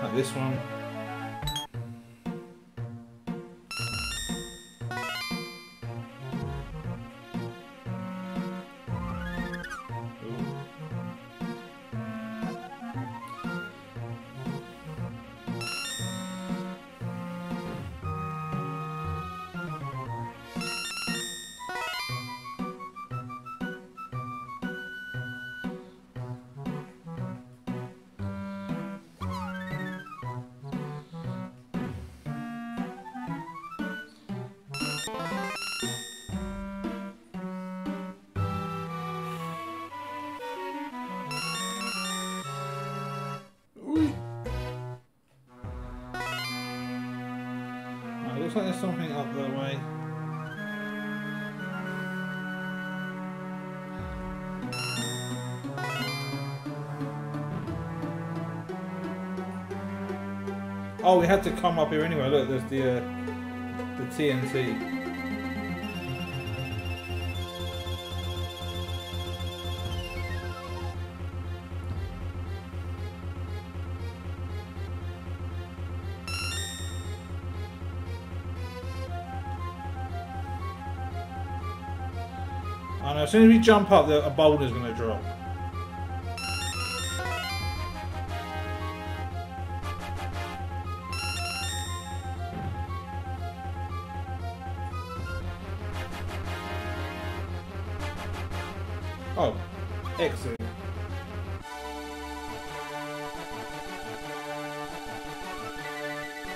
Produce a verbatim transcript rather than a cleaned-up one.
Like this one. Looks like there's something up that way. Oh, we had to come up here anyway. Look, there's the uh, the T N T. I know, as soon as we jump up, a boulder's going to drop. Oh, exit.